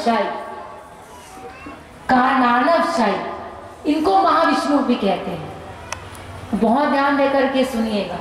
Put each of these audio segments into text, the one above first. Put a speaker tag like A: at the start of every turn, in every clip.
A: शाही, कारनानव शाही, इनको महाविष्णु भी कहते हैं। बहुत ध्यान देकर के सुनिएगा।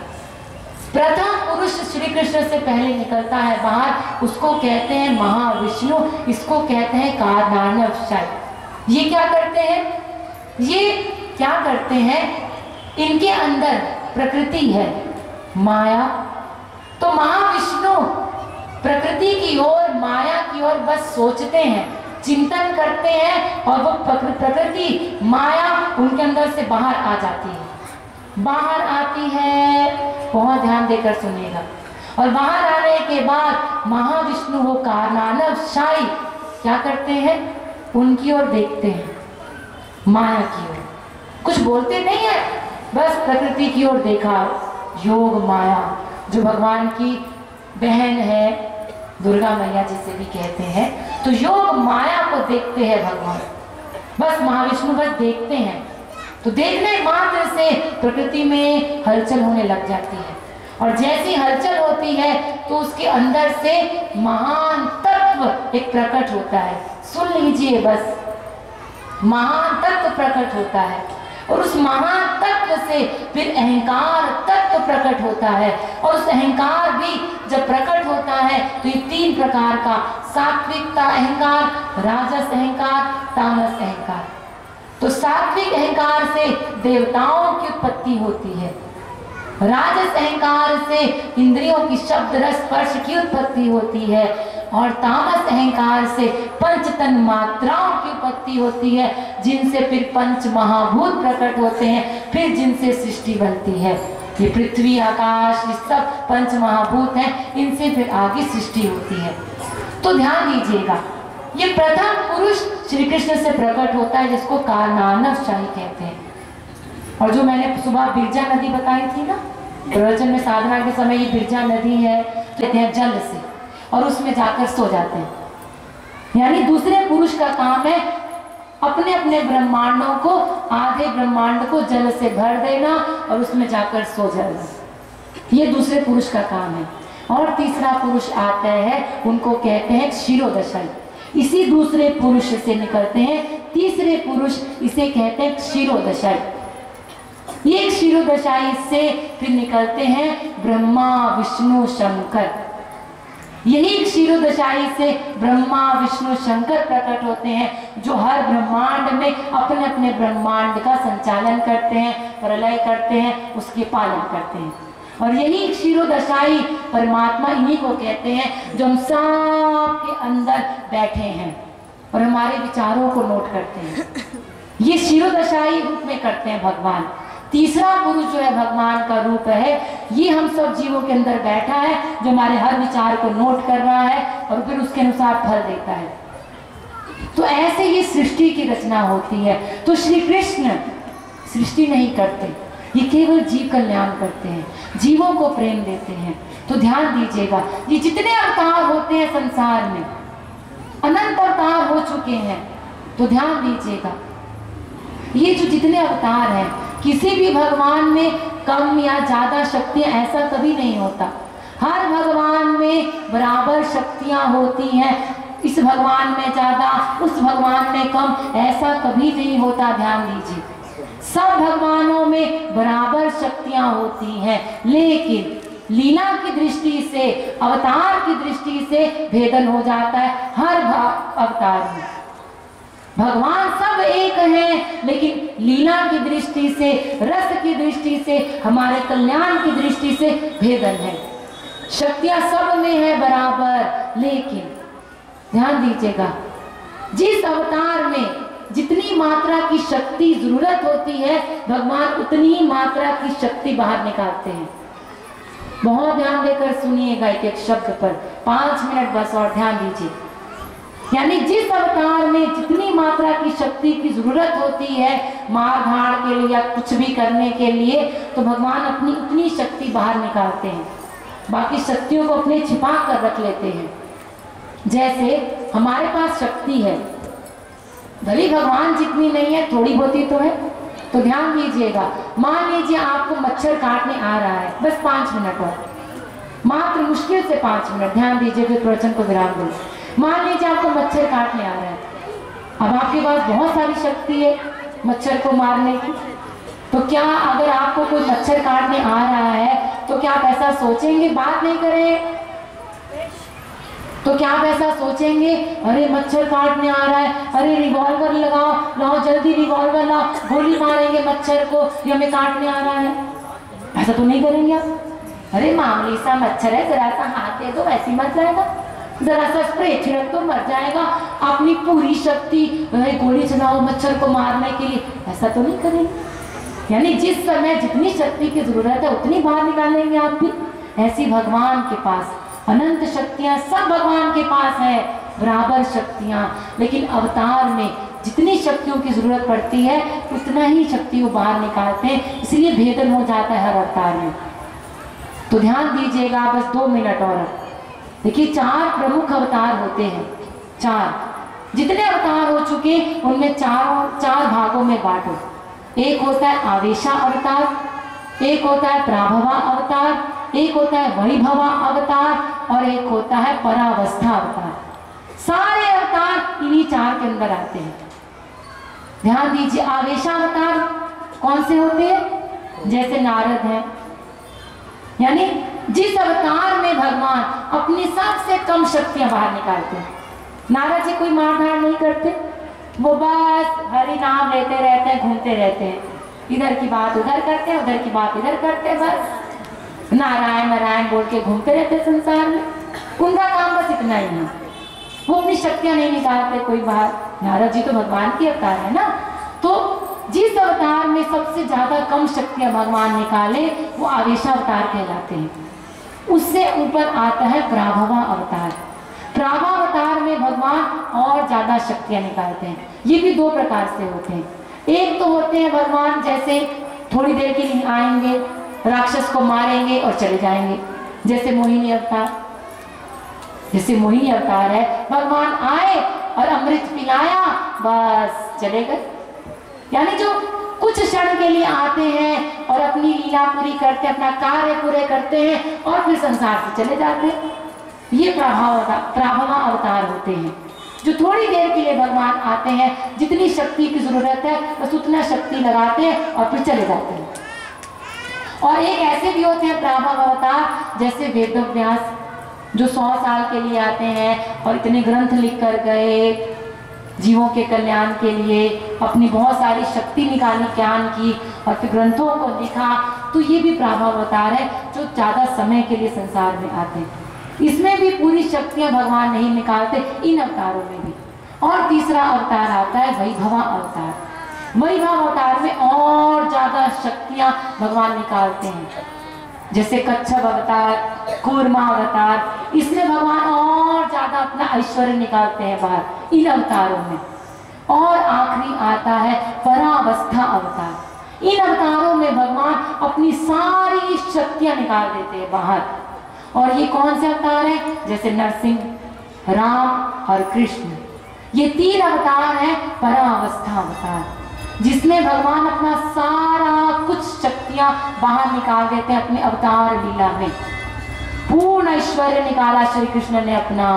A: प्रथम पुरुष श्री कृष्ण से पहले निकलता है बाहर, उसको कहते हैं महाविष्णु, इसको कहते हैं कारनानव शाही। ये क्या करते हैं? ये क्या करते हैं? इनके अंदर प्रकृति है, माया। तो महाविष्णु प्रकृति की ओर, माया की ओर बस सोचते हैं, चिंतन करते हैं, और वो प्रकृति, माया उनके अंदर से बाहर आ जाती है। बाहर आती है, बहुत ध्यान देकर सुनिएगा। और बाहर आने के बाद महाविष्णु वो कारनानव शाही क्या करते हैं? उनकी ओर देखते हैं, माया की ओर। कुछ बोलते नहीं है, बस प्रकृति की ओर देखा। योग माया, जो भगवान की बहन है, दुर्गा मैया जिसे भी कहते हैं, तो योग माया को देखते हैं भगवान। बस महाविष्णु बस देखते हैं, तो देखने मात्र से प्रकृति में हलचल होने लग जाती है। और जैसी हलचल होती है तो उसके अंदर से महान तत्व एक प्रकट होता है। सुन लीजिए, बस महान तत्व प्रकट होता है, और उस महान तत्व से फिर अहंकार तत्व प्रकट होता है। और उस अहंकार भी जब प्रकट होता है तो ये 3 प्रकार का, सात्विकता अहंकार, राजस अहंकार, तामस अहंकार। तो सात्विक अहंकार से देवताओं की उत्पत्ति होती है, राजस अहंकार से इंद्रियों की शब्द रस स्पर्श की उत्पत्ति होती है, और तामस अहंकार से पंच तन मात्राओं की उत्पत्ति होती है, जिनसे फिर पंच महाभूत प्रकट होते हैं, फिर जिनसे सृष्टि बनती है। ये पृथ्वी आकाश ये सब पंच महाभूत हैं, इनसे फिर आगे सृष्टि होती है। तो ध्यान दीजिएगा, ये प्रथम पुरुष श्री कृष्ण से प्रकट होता है, जिसको कारनानव शाही कहते हैं। और जो मैंने सुबह बिरजा नदी बताई थी ना प्रवचन में, साधना के समय ये बिरजा नदी है, कहते हैं जल से, और उसमें जाकर सो जाते हैं। यानी दूसरे पुरुष का काम है अपने अपने ब्रह्मांडों को, आधे ब्रह्मांड को जल से भर देना और उसमें जाकर सो जाना, ये दूसरे पुरुष का काम है। और तीसरा पुरुष आता है, उनको कहते हैं क्षीरोदशाई। इसी दूसरे पुरुष से निकलते हैं तीसरे पुरुष, इसे कहते हैं क्षीरोदशाई। ये क्षीरोदशाई से फिर निकलते हैं ब्रह्मा विष्णु शंकर। यही क्षीरोदशाई से ब्रह्मा विष्णु शंकर प्रकट होते हैं, जो हर ब्रह्मांड में अपने अपने ब्रह्मांड का संचालन करते हैं, प्रलय करते हैं, उसके पालन करते हैं। और यही क्षीरोदशाई परमात्मा, इन्हीं को कहते हैं जो हम सब के अंदर बैठे हैं और हमारे विचारों को नोट करते हैं। ये क्षीरोदशाई रूप में करते हैं भगवान। तीसरा पुरुष जो है भगवान का रूप है, ये हम सब जीवों के अंदर बैठा है, जो हमारे हर विचार को नोट कर रहा है और फिर उसके अनुसार फल देता है। तो ऐसे ही सृष्टि की रचना होती है। तो श्री कृष्ण सृष्टि नहीं करते, ये केवल जीव कल्याण करते हैं, जीवों को प्रेम देते हैं। तो ध्यान दीजिएगा, ये जितने अवतार होते हैं संसार में, अनंत अवतार हो चुके हैं, तो ध्यान दीजिएगा, ये जो जितने अवतार हैं, किसी भी भगवान में कम या ज्यादा शक्तियां, ऐसा कभी नहीं होता। हर भगवान में बराबर शक्तियां होती हैं। इस भगवान में ज्यादा, उस भगवान में कम, ऐसा कभी नहीं होता। ध्यान दीजिए, सब भगवानों में बराबर शक्तियां होती हैं, लेकिन लीला की दृष्टि से, अवतार की दृष्टि से भेदन हो जाता है हर अवतार में। भगवान सब एक हैं, लेकिन लीला की दृष्टि से, रस की दृष्टि से, हमारे कल्याण की दृष्टि से भेदन है। शक्तियां सब में है बराबर, लेकिन ध्यान दीजिएगा, जिस अवतार में जितनी मात्रा की शक्ति जरूरत होती है, भगवान उतनी ही मात्रा की शक्ति बाहर निकालते हैं। बहुत ध्यान देकर सुनिएगा एक एक शब्द पर, 5 मिनट बस और ध्यान दीजिए। यानी जिस अवतार में जितनी मात्रा की शक्ति की जरूरत होती है मार धाड़ के लिए या कुछ भी करने के लिए, तो भगवान अपनी उतनी शक्ति बाहर निकालते हैं, बाकी शक्तियों को अपने छिपा कर रख लेते हैं। जैसे हमारे पास शक्ति है, भले भगवान जितनी नहीं है, थोड़ी बहुत ही तो है। तो ध्यान दीजिएगा, मान लीजिए आपको मच्छर काटने आ रहा है, बस 5 मिनट और, मात्र मुश्किल से 5 मिनट, ध्यान दीजिए, फिर प्रवचन को विराम दें। मान लीजिए आपको मच्छर काटने आ रहा है, अब आपके पास बहुत सारी शक्ति है मच्छर को मारने की, तो क्या अगर आपको कोई मच्छर काटने आ रहा है तो क्या आप ऐसा सोचेंगे, बात नहीं करें, तो क्या आप ऐसा सोचेंगे अरे मच्छर काटने आ रहा है, अरे रिवॉल्वर लगाओ, लाओ जल्दी रिवॉल्वर लाओ, गोली मारेंगे मच्छर को, ये हमें काटने आ रहा है, ऐसा तो नहीं करेंगे आप। अरे मामूली सा मच्छर है, जरा सा हाथ दे दो वैसे ही मर जाएगा, जरा सा स्प्रे छिड़क तो मर जाएगा, अपनी पूरी शक्ति गोली चलाओ मच्छर को मारने के लिए, ऐसा तो नहीं करेंगे। यानी जिस समय जितनी शक्ति की जरूरत है उतनी बाहर निकालेंगे आप भी। ऐसी भगवान के पास अनंत शक्तियां, सब भगवान के पास है बराबर शक्तियां, लेकिन अवतार में जितनी शक्तियों की जरूरत पड़ती है उतना ही शक्ति वो बाहर निकालते हैं, इसलिए भेदन हो जाता है हर अवतार में। तो ध्यान दीजिएगा, बस 2 मिनट और। देखिए 4 प्रमुख अवतार होते हैं, 4 जितने अवतार हो चुके उनमें 4 भागों में बांटो। एक होता है आवेशा अवतार, एक होता है प्राभवा अवतार, एक होता है वैभवा अवतार और एक होता है परावस्था अवतार। सारे अवतार इन्हीं 4 के अंदर आते हैं। ध्यान दीजिए, आवेशा अवतार कौन से होते हैं? जैसे नारद हैं, यानी जिस अवतार में भगवान अपनी सबसे कम शक्तियां बाहर निकालते हैं। नारद जी कोई मारधाड़ नहीं करते, वो बस हरि नाम लेते रहते हैं, घूमते रहते हैं, इधर की बात उधर करते हैं, उधर की बात इधर करते हैं, बस नारायण नारायण बोल के घूमते रहते संसार में। उनका काम बस इतना ही है, वो अपनी शक्तियां नहीं निकालते कोई बाहर। नारद जी तो भगवान के अवतार है ना, तो जिस अवतार में सबसे ज्यादा कम शक्तियां भगवान निकाले वो आवेशावतार कहलाते हैं। उससे ऊपर आता है प्राभवा अवतार। प्राभावतार में भगवान और ज्यादा शक्तियां निकालते हैं। ये भी 2 प्रकार से होते हैं। एक तो होते हैं भगवान जैसे थोड़ी देर के लिए आएंगे, राक्षस को मारेंगे और चले जाएंगे, जैसे मोहिनी अवतार। जैसे मोहिनी अवतार है, भगवान आए और अमृत पिलाया, बस चले गए। यानी जो कुछ क्षण के लिए आते हैं और अपनी लीला पूरी करते, अपना कार्य पूरे करते हैं और फिर संसार से चले जाते हैं, ये प्राभवा अवतार होते हैं। जो थोड़ी देर के लिए भगवान आते हैं, जितनी शक्ति की जरूरत है बस उतना शक्ति लगाते हैं और फिर चले जाते हैं। और एक ऐसे भी होते हैं प्राभव अवतार, जैसे वेदव्यास, जो 100 साल के लिए आते हैं और इतने ग्रंथ लिख कर गए जीवों के कल्याण के लिए, अपनी बहुत सारी शक्ति निकाली ज्ञान की और फिर ग्रंथों को लिखा। तो ये भी प्राभव अवतार है, जो ज्यादा समय के लिए संसार में आते हैं। इसमें भी पूरी शक्तियां भगवान नहीं निकालते, इन अवतारों में भी। और तीसरा अवतार आता है वैभवा अवतार। वैभव अवतार में और ज्यादा शक्तियां भगवान निकालते हैं, जैसे कच्छप अवतार, कूर्मा अवतार। इसमें भगवान और ज्यादा अपना ऐश्वर्य निकालते हैं बाहर इन अवतारों में। और आखिरी आता है परावस्था अवतार। इन अवतारों में भगवान अपनी सारी शक्तियां निकाल देते हैं बाहर। और ये कौन से अवतार हैं? जैसे नरसिंह, राम और कृष्ण। ये 3 अवतार हैं परावस्था अवतार, जिसमें भगवान अपना सारा कुछ शक्तियां बाहर निकाल देते हैं अपने अवतार लीला में। पूर्ण ऐश्वर्य निकाला श्री कृष्ण ने अपना।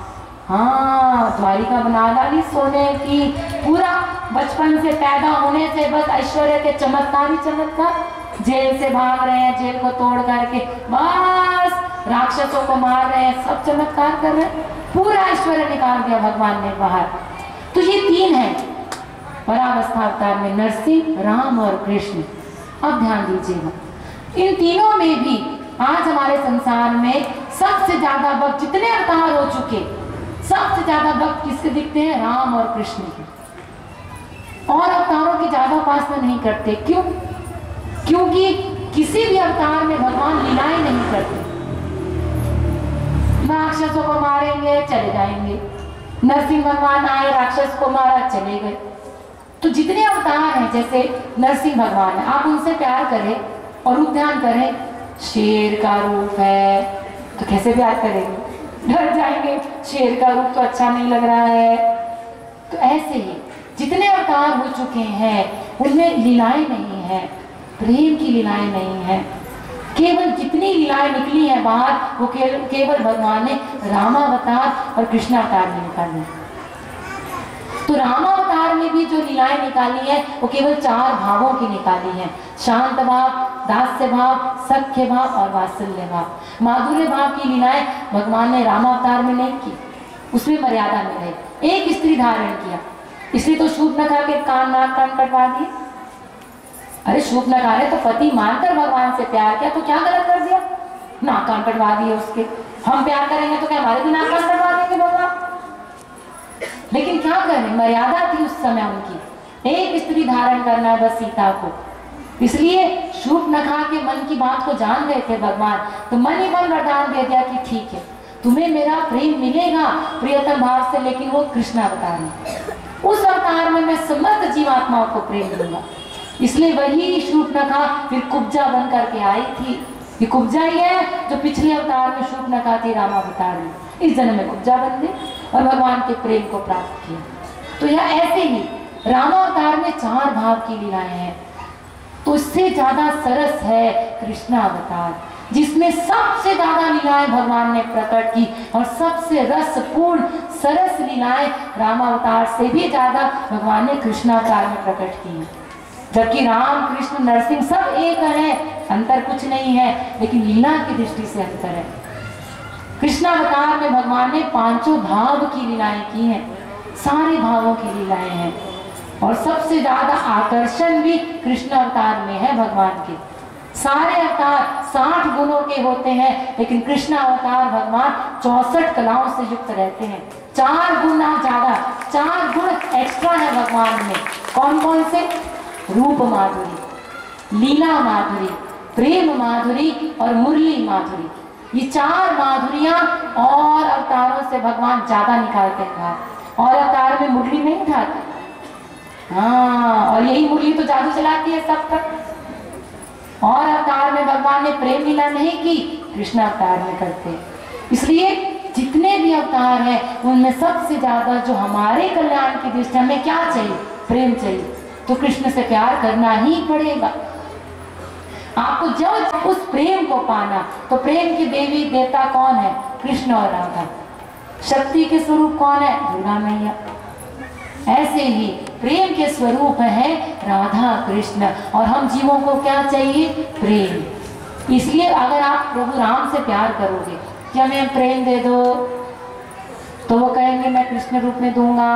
A: हाँ, द्वारिका बना डाली सोने की। पूरा बचपन से पैदा होने से बस ऐश्वर्य के चमत्कार ही चमत्कार। जेल से भाग रहे हैं, जेल को तोड़ करके बस राक्षसों को मार रहे हैं, सब चमत्कार कर रहे हैं। पूरा ऐश्वर्य निकाल दिया भगवान ने बाहर। तो ये 3 हैं परावस्था अवतार में, नरसिंह, राम और कृष्ण। अब ध्यान दीजिएगा, इन तीनों में भी आज हमारे संसार में सबसे ज्यादा भक्त, जितने अवतार हो चुके, सबसे ज्यादा भक्त किसके दिखते हैं? राम और कृष्ण के। और अवतारों की ज्यादा उपासना नहीं करते। क्यों? क्योंकि किसी भी अवतार में भगवान लीलाएं नहीं करते। राक्षसों को मारेंगे, चले जाएंगे। नरसिंह भगवान आए, राक्षस को मारा, चले गए। तो जितने अवतार हैं, जैसे नरसिंह भगवान है, आप उनसे प्यार करें और रूप ध्यान करें। शेर का रूप है तो कैसे प्यार करेंगे? डर जाएंगे, शेर का रूप तो अच्छा नहीं लग रहा है। तो ऐसे ही जितने अवतार हो चुके हैं उनमें लीलाएं नहीं है, प्रेम की लीलाएं नहीं है। केवल जितनी लीलाएं निकली हैं बाहर वो केवल भगवान ने रामावतार और कृष्णावतार में निकाली। तो रामावतार में भी जो लीलाएं निकाली है वो केवल 4 भावों की निकाली है, शांत भाव, दास्य भाव, सख्य भाव और वात्सल्य भाव। माधुर्य भाव की लीलाएं भगवान ने रामावतार में नहीं की, उसमें मर्यादा में रही। एक स्त्री धारण किया, इसलिए तो शूर्पणखा के कान नाक कान कटवा दिए। अरे शूर्पणखा ने तो पति मानकर भगवान से प्यार किया, तो क्या गलत कर दिया? नाक कान कटवा दिए उसके। हम प्यार करेंगे तो क्या हमारे भी नाक कान कटवा देंगे भगवान? लेकिन क्या करें, मर्यादा थी उस समय उनकी, एक स्त्री धारण करना है बस सीता को। इसलिए शूर्पणखा के मन की बात को जान गए थे भगवान, तो मन ही मन वरदान दे दिया कि ठीक है, तुम्हें मेरा प्रेम मिलेगा प्रियतम भाव से, लेकिन वो कृष्ण अवतार में, उस अवतार में मैं समस्त जीवात्माओं को प्रेम दूंगा। इसलिए वही शूर्पणखा फिर कुब्जा बन करके आई थी। ये कुब्जा ही है जो पिछले अवतार में शूर्पणखा थी रामावतार में, इस जन्म में कुब्जा बन गई और भगवान के प्रेम को प्राप्त किया। तो यह ऐसे ही रामावतार में 4 भाव की लीलाएं हैं, तो इससे ज्यादा सरस है कृष्णावतार, जिसमें सबसे ज्यादा लीलाएं भगवान ने प्रकट की और सबसे रसपूर्ण सरस लीलाएं रामावतार से भी ज्यादा भगवान ने कृष्णावतार में प्रकट की है। जबकि राम कृष्ण नरसिंह सब एक है, अंतर कुछ नहीं है, लेकिन लीला की दृष्टि से अंतर है। कृष्णावतार में भगवान ने 5 भाव की लीलाएं की हैं, सारे भावों की लीलाएं हैं, और सबसे ज्यादा आकर्षण भी कृष्ण अवतार में है भगवान के। सारे अवतार 60 गुणों के होते हैं, लेकिन कृष्ण अवतार भगवान 64 कलाओं से युक्त रहते हैं। 4 गुना ज्यादा, 4 गुण एक्स्ट्रा है भगवान में। कौन कौन से? रूप माधुरी, लीला माधुरी, प्रेम माधुरी और मुरली माधुरी। ये 4 माधुरियां और अवतारों से भगवान ज्यादा निकालते हैं। और अवतार में मुरली नहीं उठाते, हाँ, और यही मुरली तो जादू चलाती है सब तक। और अवतार में भगवान ने प्रेम लीला नहीं की, कृष्ण अवतार में करते। इसलिए जितने भी अवतार हैं उनमें सबसे ज्यादा जो हमारे कल्याण की दृष्टि हमें क्या चाहिए? प्रेम चाहिए, तो कृष्ण से प्यार करना ही पड़ेगा आपको। जब उस प्रेम को पाना, तो प्रेम की देवी देवता कौन है? कृष्ण और राधा। शक्ति के स्वरूप कौन है? दुर्गा मैया। ऐसे ही प्रेम के स्वरूप है राधा कृष्ण, और हम जीवों को क्या चाहिए? प्रेम। इसलिए अगर आप प्रभु राम से प्यार करोगे कि हमें प्रेम दे दो, तो वो कहेंगे मैं कृष्ण रूप में दूंगा,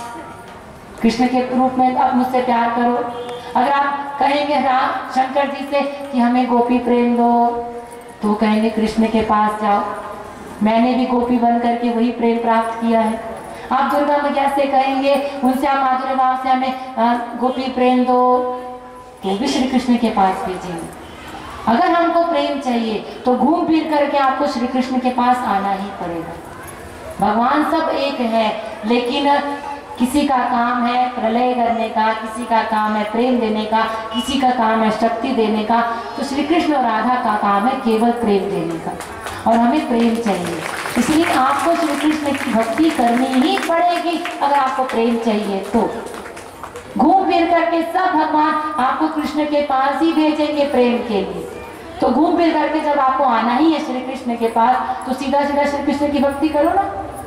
A: कृष्ण के रूप में आप मुझसे प्यार करो। अगर आप कहेंगे राम शंकर जी से कि हमें गोपी प्रेम दो, तो कहेंगे कृष्ण के पास जाओ, मैंने भी गोपी बन करके वही प्रेम प्राप्त किया है। आप दुर्गा मैया से कहेंगे उनसे आप माधुर्य भाव से हमें गोपी प्रेम दो, तो भी श्री कृष्ण के पास भेजेंगे। अगर हमको प्रेम चाहिए तो घूम फिर करके आपको श्री कृष्ण के पास आना ही पड़ेगा। भगवान सब एक है, लेकिन किसी का काम है प्रलय करने का, किसी का काम है प्रेम देने का, किसी का काम है शक्ति देने का। तो श्री कृष्ण और राधा का काम है केवल प्रेम देने का, और हमें प्रेम चाहिए। इसलिए आपको श्री कृष्ण की भक्ति करनी ही पड़ेगी अगर आपको प्रेम चाहिए तो। घूम फिर करके सब भगवान आपको कृष्ण के पास ही भेजेंगे प्रेम के लिए। तो घूम फिर करके जब आपको आना ही है श्री कृष्ण के पास, तो सीधा सीधा श्री कृष्ण की भक्ति करो ना,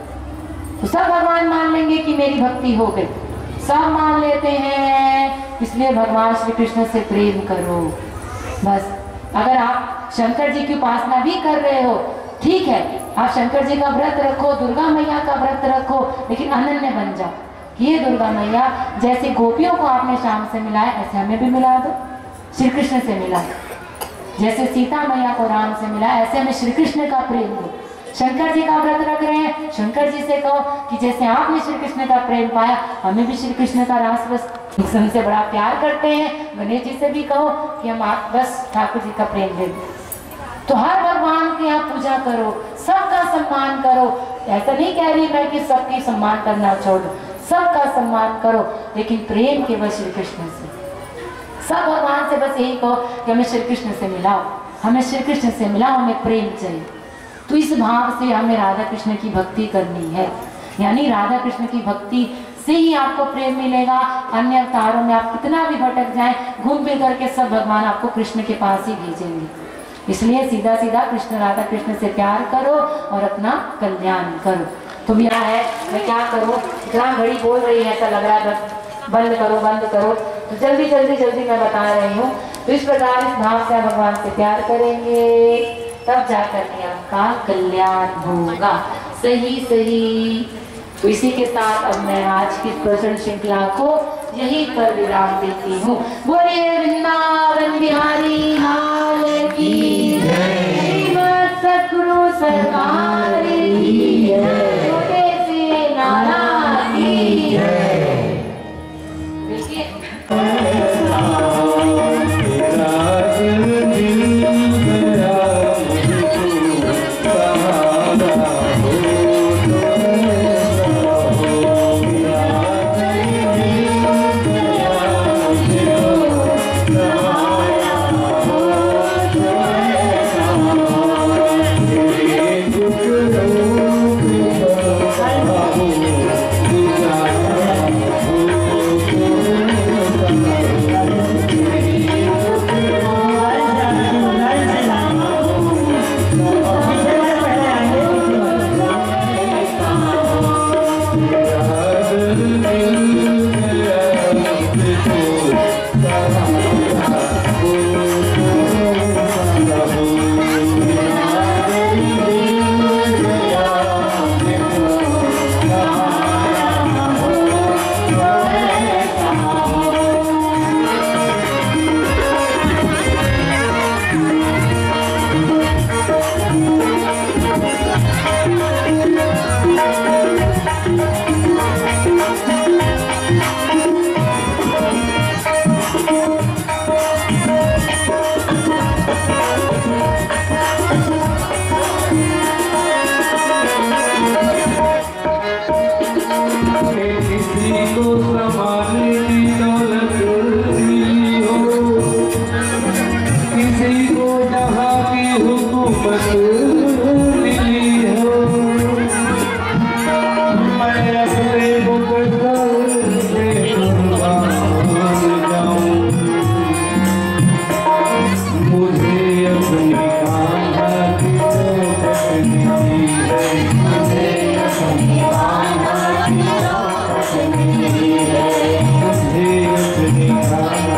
A: तो सब भगवान मान लेंगे कि मेरी भक्ति हो गई। सब मान लेते हैं, इसलिए भगवान श्री कृष्ण से प्रेम करो बस। अगर आप शंकर जी की उपासना भी कर रहे हो, ठीक है, आप शंकर जी का व्रत रखो, दुर्गा मैया का व्रत रखो, लेकिन अनन्य बन जाओ। ये दुर्गा मैया जैसे गोपियों को आपने शाम से मिलाया, ऐसे हमें भी मिला दो, श्री कृष्ण से मिला। जैसे सीता मैया को राम से मिला, ऐसे हमें श्री कृष्ण का प्रेम दो। शंकर जी का व्रत रख रहे हैं, शंकर जी से कहो कि जैसे आपने श्री कृष्ण का प्रेम पाया, हमें भी श्री कृष्ण का रास बस से बड़ा प्यार करते हैं। गणेश जी से भी कहो कि हम आप बस ठाकुर जी का प्रेम दे। तो हर भगवान की आप पूजा करो, सबका सम्मान करो। ऐसा नहीं कह रही मैं कि सबकी सम्मान करना छोड़ो, सबका सम्मान करो, लेकिन प्रेम केवल श्री कृष्ण से। सब भगवान से बस यही कहो कि हमें श्री कृष्ण से मिलाओ, हमें श्री कृष्ण से मिलाओ, हमें प्रेम चाहिए। तो इस भाव से हमें राधा कृष्ण की भक्ति करनी है, यानी राधा कृष्ण की भक्ति से ही आपको प्रेम मिलेगा। अन्य अवतारों में आप कितना भी भटक जाएं, घूम फिर करके सब भगवान आपको कृष्ण के पास ही भेजेंगे। इसलिए सीधा सीधा कृष्ण राधा कृष्ण से प्यार करो और अपना कल्याण करो। तो मेरा है, मैं क्या करूँ, इतना घड़ी बोल रही है, ऐसा लग रहा है बस बंद करो बंद करो, तो जल्दी जल्दी जल्दी मैं बता रही हूँ। तो इस प्रकार इस भाव से भगवान से प्यार करेंगे, तब जाकर के आपका कल्याण होगा। सही सही। तो इसी के साथ अब मैं आज की प्रवचन श्रृंखला को यहीं पर विराम देती हूँ। बोलिए वृंदावन बिहारी लाल की जय, सतगुरु सरकार की जय, छोटे से नाना की जय। देखिए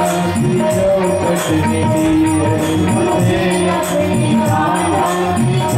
B: Thank you.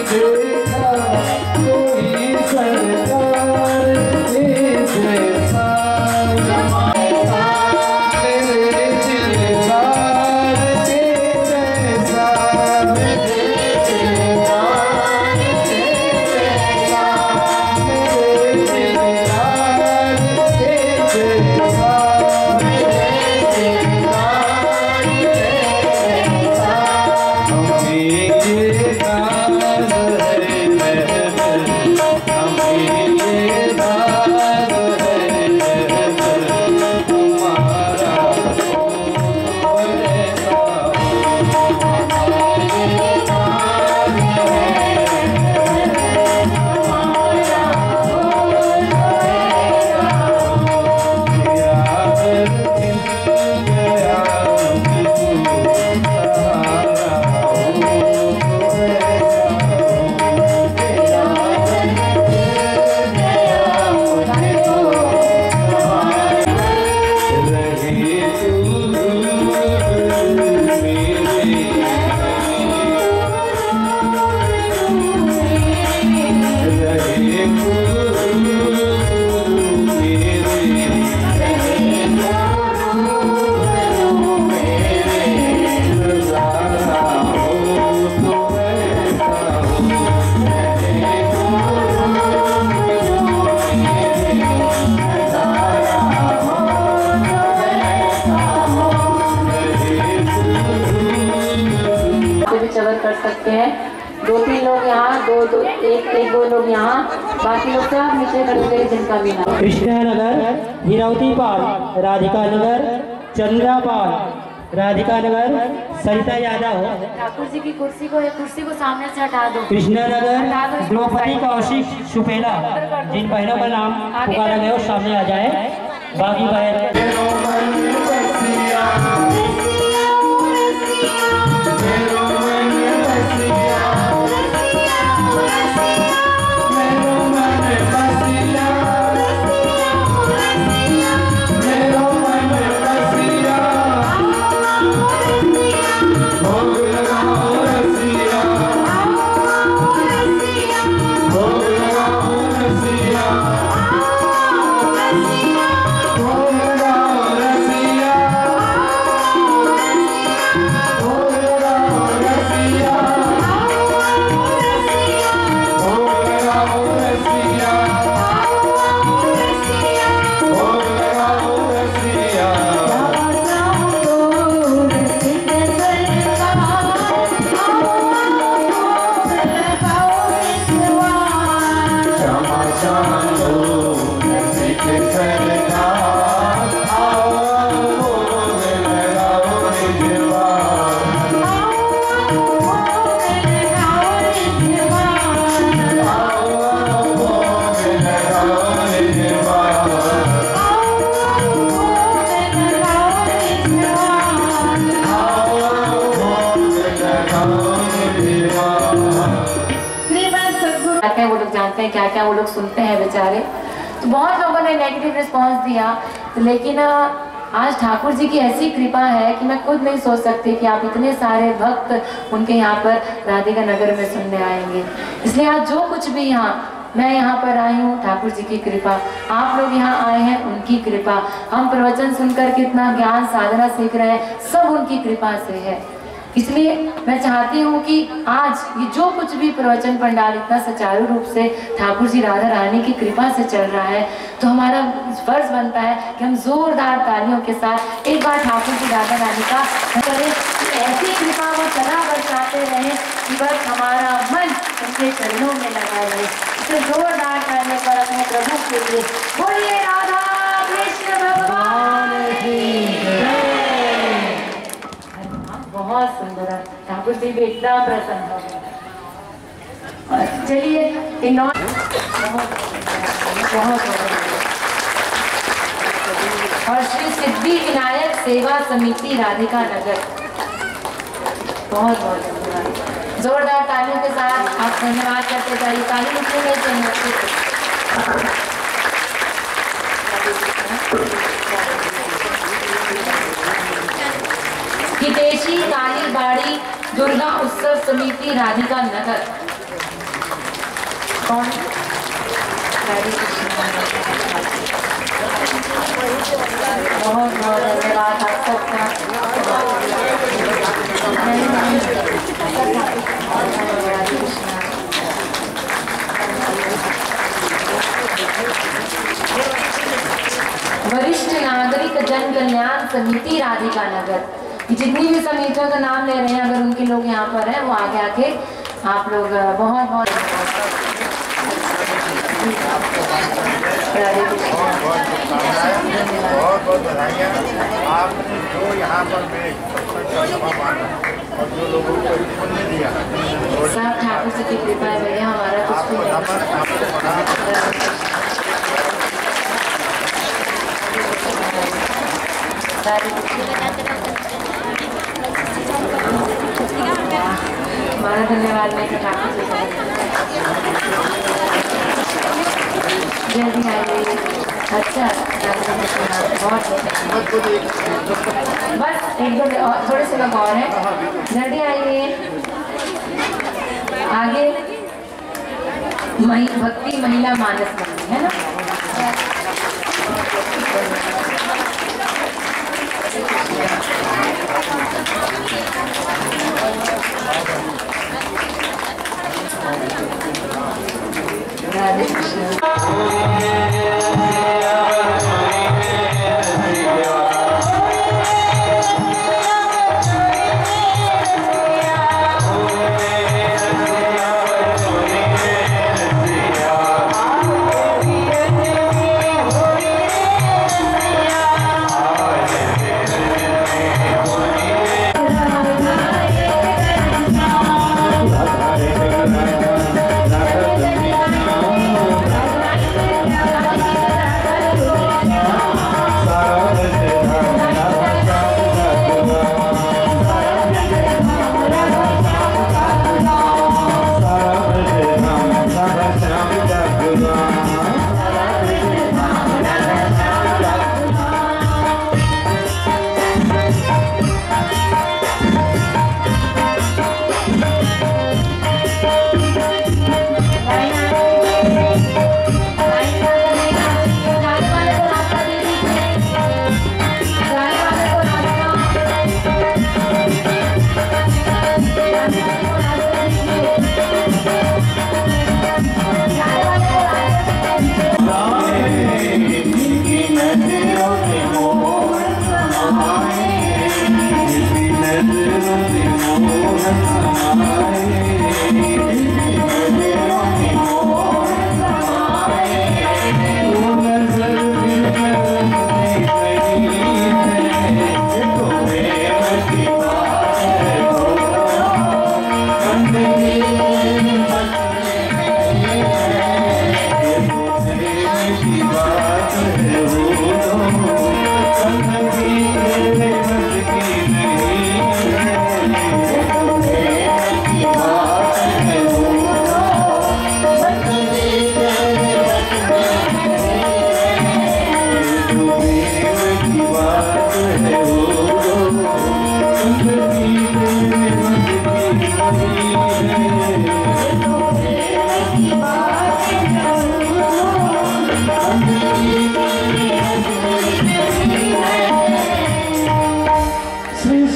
A: कर सकते हैं। 2-3 लोग यहाँ, एक दो लोग यहाँ, बाकी लोग सब नीचे खड़े हुए जिनका भी नाम।
B: कृष्णानगर, हीरावती पाल, राधिका नगर, चंद्रा पाल, राधिका नगर, सरिता यादव।
A: ठाकुर जी की कुर्सी को सामने से हटा दो।
B: कृष्णानगर, द्रौपदी कौशिक सुपेला, जिन बहनों का नाम पुकारा गया सामने आ जाए। बाकी बहन
A: वो लोग जानते हैं क्या क्या वो लोग सुनते हैं बेचारे। तो बहुत लोगों ने नेगेटिव रिस्पांस दिया, लेकिन आज ठाकुर जी की ऐसी कृपा है कि मैं खुद नहीं सोच सकती कि आप इतने सारे भक्त उनके यहाँ पर राधिका नगर में सुनने आएंगे। इसलिए आज जो कुछ भी मैं यहाँ पर आई हूँ, ठाकुर जी की कृपा, आप लोग यहाँ आए हैं उनकी कृपा, हम प्रवचन सुनकर कितना ज्ञान साधना सीख रहे हैं सब उनकी कृपा से है। इसलिए मैं चाहती हूँ कि आज ये जो कुछ भी प्रवचन पंडाल इतना सुचारू रूप से ठाकुर जी राधा रानी की कृपा से चल रहा है, तो हमारा फर्ज बनता है कि हम जोरदार तालियों के साथ एक बार ठाकुर जी राधा रानी का करें। ऐसी कृपा वो चला बरसाते रहे कि बस हमारा मन उनके चरणों में लगा रहे। इसे जोरदार तालियों पर अपने प्रभु के लिए बोलिए राधा कृष्ण भगवान की। बहुत सुंदर है, ठाकुर जी भी एकदम प्रसन्न हो गए। चलिए और श्री सिद्धि विनायक सेवा समिति राधिका नगर, बहुत बहुत धन्यवाद। जोरदार तालियों के साथ आप धन्यवाद करते जाइए। ताली रुकने नहीं चाहिए। हितेशी काली बाड़ी दुर्गा उत्सव समिति राधिका नगर, कौन? हरे कृष्णा। बहुत बहुत धन्यवाद आप सबका। वरिष्ठ नागरिक जन कल्याण समिति राधिका नगर, जितनी भी समितियों का नाम ले रहे हैं, अगर उनके लोग यहाँ पर हैं वो आगे आके आप लोग बहुत बहुत
C: बहुत बधाइयाँ। आपने जो यहाँ पर मेरे और जो लोगों को पुण्य दिया,
A: सब ठाकुर जी की कृपा है भैया, हमारा कुछ भी हमारा धन्यवाद मैं ठाकुर जी का। जल्दी आइए। अच्छा, बहुत बस एक दो थोड़े से लोग और हैं, जल्दी आइए आगे। भक्ति महिला मानस मंदिर है ना। राधे कृष्ण।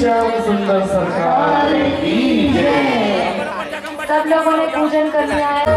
C: सरकार की जय।
A: सब लोगों ने पूजन कर लिया है।